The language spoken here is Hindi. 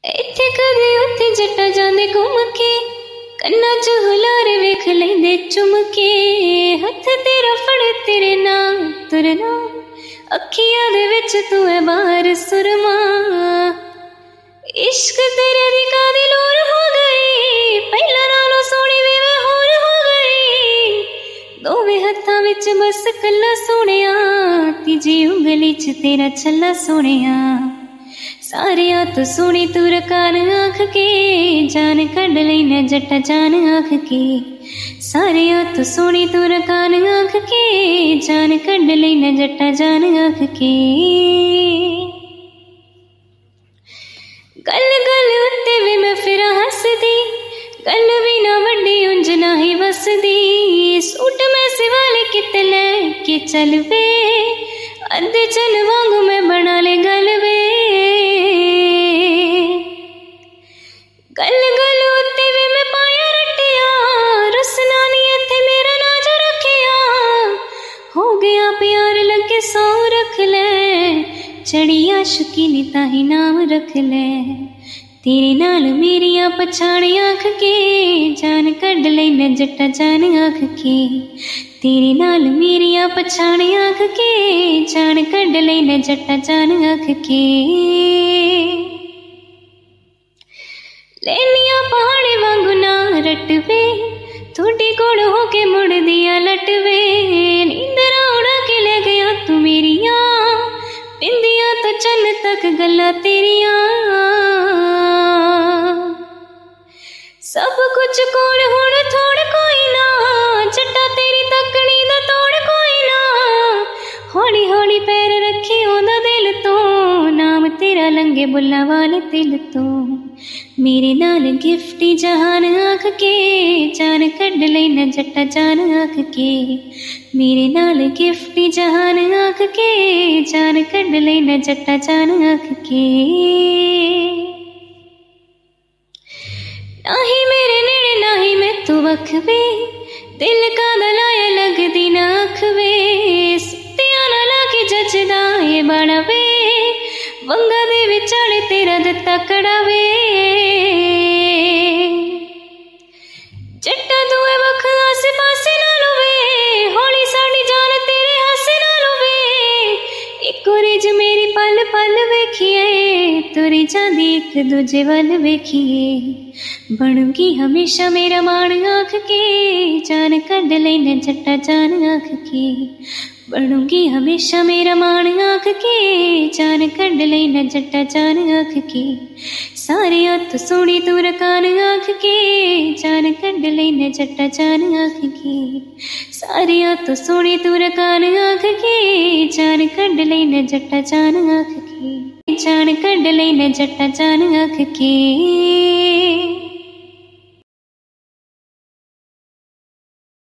इत्थे कदे उत्थे जट्टा जांदे घुम के, कन्ना च हुलारे वेख लैंदे चुम के। हथ तेरा फड़ तेरे नाल तुरना, अखियां दे विच तू है बाहर सुरमा। इश्क तेरे दी कादी लोर हो गई, पहला नालों सोहनी वे मैं होर हो गई। दोवें हत्थां विच बस कल्ला सोहणिया, तीजी उंगली च तेरा छल्ला सोहणिया। सारिया तो सोहनी तू रकान आँख के, जान कढ लैना जट्टा जान आँख के। सारिया तो सोहनी तू रकान आँख के, जान कढ लैना जट्टा जान आँख के। गल गल उत्ते वे मैं फिरा हसदी, गल भी ना वड्डी उंज ना ही वसदी। सूट मैं सिवाले किते लैके चल वे, अद्धे चल वांगू मैं बना ले गल वे। गल गल उत्ते वे मैं पाया रटिया, रुसना नहीं इत्थे मेरा नाज रखिया। हो गया प्यार लगे सौ रख ले, चढ़ी आशुकी नी ताही नाम रख ले। तेरे नाल मेरिया पछाण आँख के, जान कढ लैना जट्टा जान आँख के। तेरे नाल मेरिया पछाण आँख के, जान कढ लैना जट्टा जान आँख के। लैनिया पहाड़े वांगू ना रटवे, थोड़ी कोल होके मुड़ दिया लटवे। नींदरा उड़ा के ले गया तू मेरिया, पिंदिया तो चन्न तक गल्ला तेरिया। सब कुछ कोल हुण थोड़ कोई ना, जट्टा तेरी तकनी दा तोड़ कोई ना। हौली हौली पैर रखी ओंदा दिल तो, नाम तेरा लंगे बुल्ला वाले दिल तो। मेरे नाल गिफ्टी जहान आँख के, जान कढ लैना जट्टा जान आँख के। मेरे नाल गिफ्टी जहान आँख के, जान कढ लैना जट्टा जान आँख के। नाही मेरे नेड़े नाही मैं तू वखवे, दिल का दलाया लगदी ना अखवे। सुत्तिया ना लाके जचदा ये बाड़ा वे, वंगा दे विचाले तेरा दत्ता कड़ावे। जट्टा दुए वख आसे पासे ना लुवे, हौली साड़ी जान तेरे हासे ना लुवे। एक रिज मेरी पल पल वेखिए, तुरी जांदी एक दूजे वल वेखिए। बनूंगी हमेशा मेरा मान आँख के, जान कढ लैना जट्टा जान आँख के। बनूंगी हमेशा मेरा मान आँख के, जान कढ लैना जट्टा जान आँख के। सारिया तो सोहनी तू रकान आँख के, जान कढ लैना जट्टा जान आँख के। सारिया तो सोहनी तू रकान आँख के, जान कढ लैना जट्टा जान आँख के। जान कढ लैना जट्टा जान आँख के।